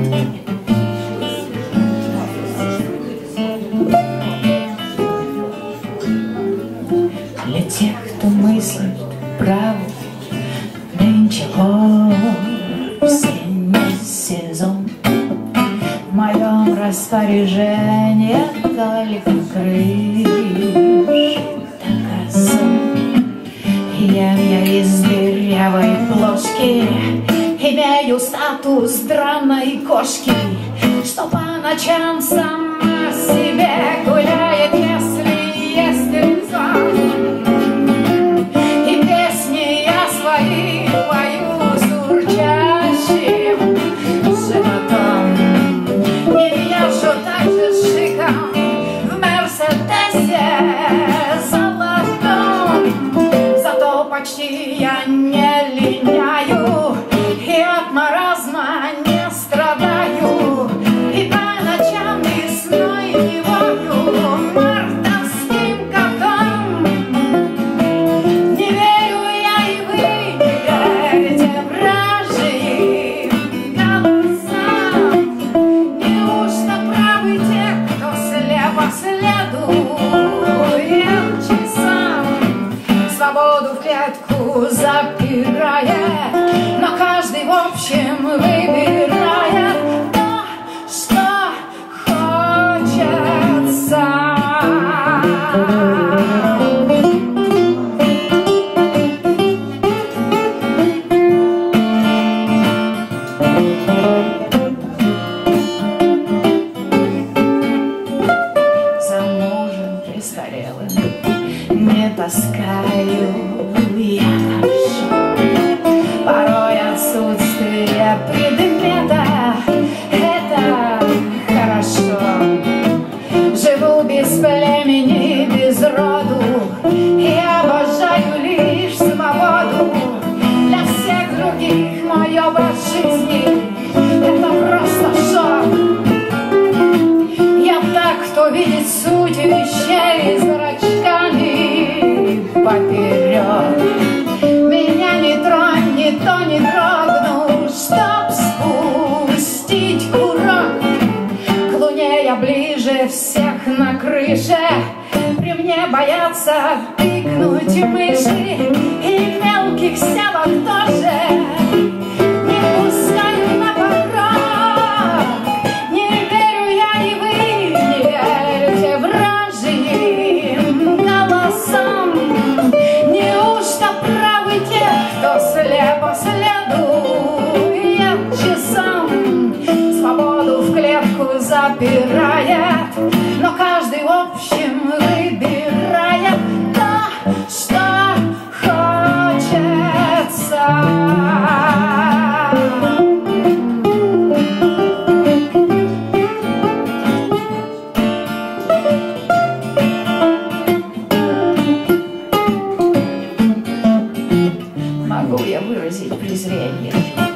Для тех, кто мыслит правду, нынче осенний сезон. В моем распоряжении только крыш да газон. Ем я из дырявой плошки, имею статус странной кошки, что по ночам сама себе гуляет, если есть резон. И песни я свои пою с урчащим животом. И езжу также с шиком в Мерседесе золотом. Зато почти я не линяю и от маразма не страдаю. И по ночам весной не вою мартовским котом. Не верю я, и вы не верите вражьим голосам. Неужто правы те, кто слепо следует часам? Свободу в клетку запирает, но каждый в общем выбирает то, что хочется. За мужем престарелым не таскаю я хорошо. Порой отсутствие предмета — это хорошо. Живу без племени, без роду и обожаю лишь свободу. Для всех других мой образ жизни — это просто шок. Я так, кто видит суть вещей зрачками поперек. Меня не тронь, ни то не дрогну, чтоб спустить курок. К луне я ближе всех на крыше, при мне боятся тыкнуть мыши, и мелких сявок тоже не пускаю на порог. Не верю я, и вы не верите вражьим голосам. Неужто правы те, кто слепо следует часам? Свободу в клетку запирает, но каждый в общем выбирает то, что хочется. Могу я выразить презрение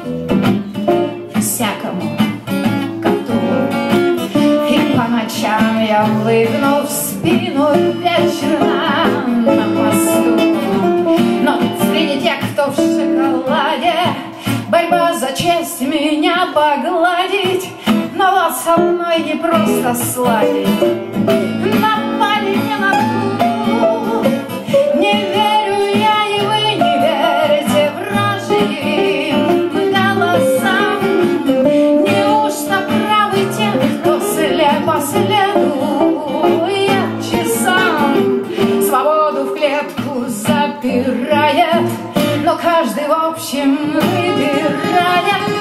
всякому коту, и по ночам я выгну в спину вечно на посту. Но среди тех, кто в шоколаде, борьба за честь меня погладить, но вот со мной не просто сладить. Напали мне на ту, не верю я, и вы не верите вражьим голосам. Неужто правы те, кто слепо следует часам? Свободу в клетку запирает, но каждый в общем выбирает